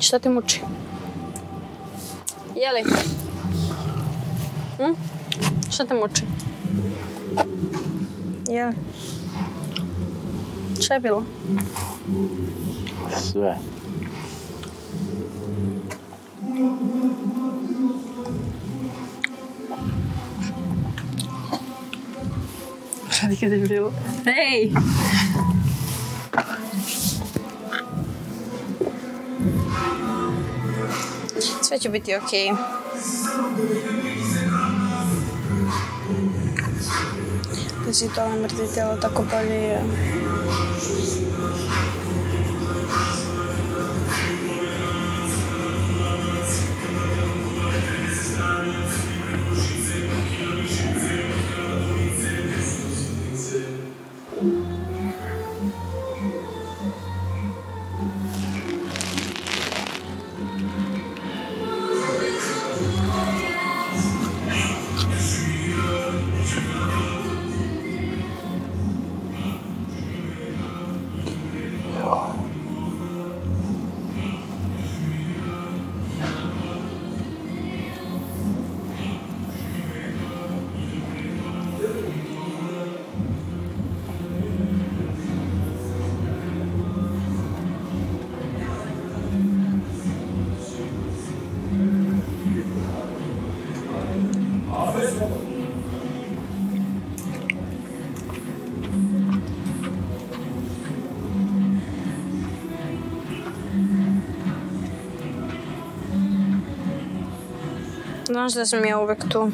Šta te muči? Jeli? Šta te muči? Jeli? Šta je bilo? Sve. Šta nikad je bilo? Hej! Sve će biti okej. Kad si to mrtvi telo tako bolje. Znaš da sam ja uvek tu.